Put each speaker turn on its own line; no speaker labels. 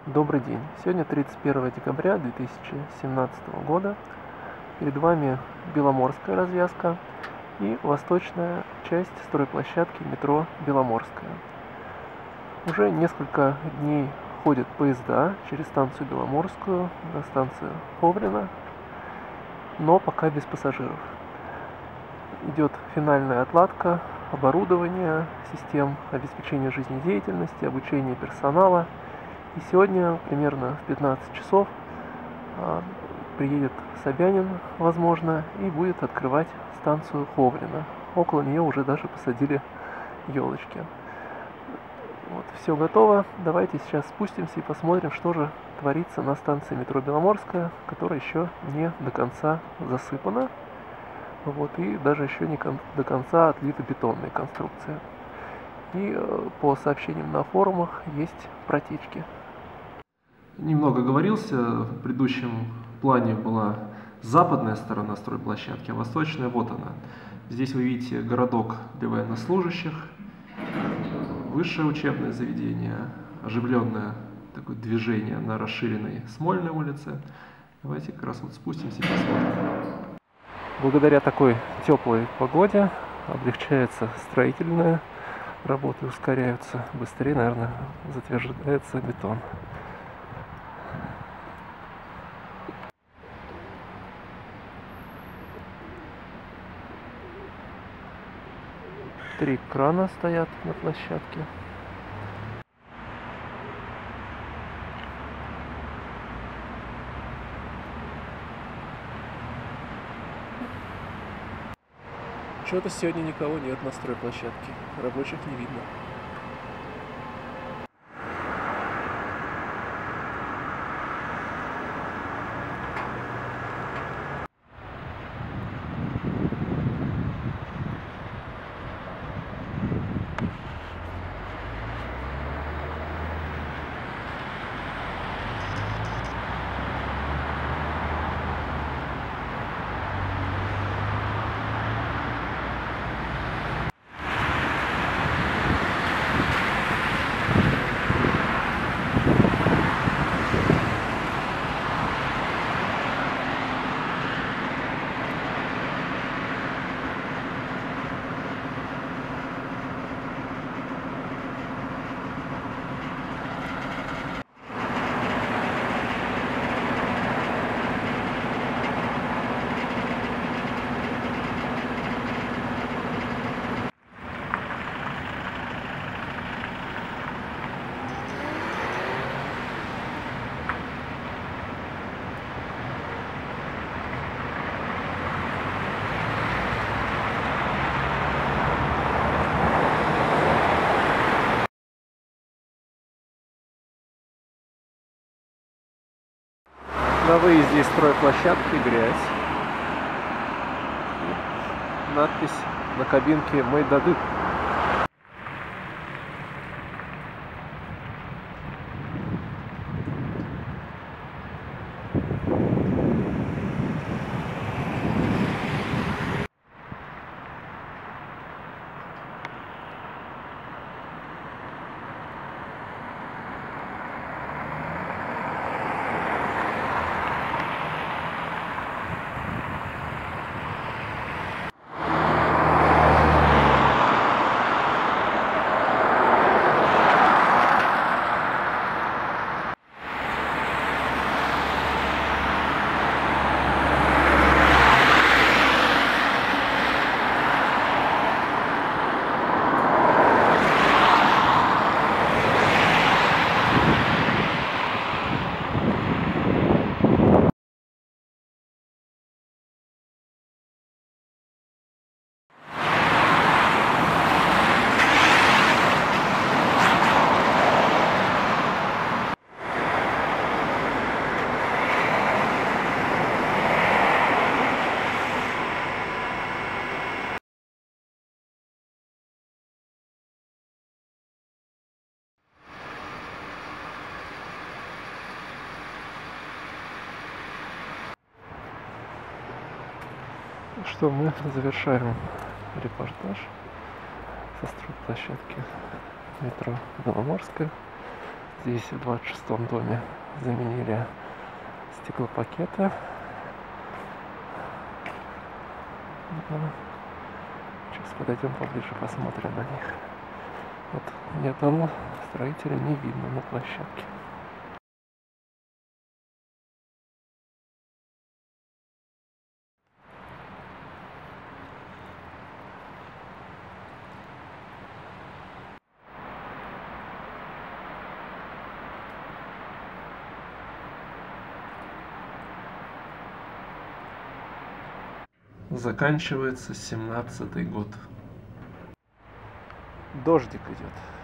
Добрый день. Сегодня 31 декабря 2017 года. Перед вами Беломорская развязка и восточная часть стройплощадки метро Беломорская. Уже несколько дней ходят поезда через станцию Беломорскую на станцию Ховрино, но пока без пассажиров. Идет финальная отладка оборудования, систем обеспечения жизнедеятельности, обучения персонала. И сегодня примерно в 15 часов приедет Собянин, возможно, и будет открывать станцию Ховрино. Около нее уже даже посадили елочки. Вот, все готово. Давайте сейчас спустимся и посмотрим, что же творится на станции метро Беломорская, которая еще не до конца засыпана. Вот, и даже еще не до конца отлита бетонная конструкция. И по сообщениям на форумах есть протечки. Немного говорился, в предыдущем плане была западная сторона стройплощадки, а восточная вот она. Здесь вы видите городок для военнослужащих, высшее учебное заведение, оживленное такое движение на расширенной Смольной улице. Давайте как раз вот спустимся и посмотрим. Благодаря такой теплой погоде облегчается строительная работы, ускоряются, быстрее, наверное, затверждается бетон. Три крана стоят на площадке. Что-то сегодня никого нет на стройплощадке. Рабочих не видно. На выезде из стройплощадки грязь. Надпись на кабинке «Мой дадык». Что мы завершаем репортаж со стройплощадки метро Беломорская. Здесь в 26-м доме заменили стеклопакеты. Сейчас подойдем поближе, посмотрим на них. Вот ни одного строителя не видно на площадке. Заканчивается 17-й год. Дождик идет.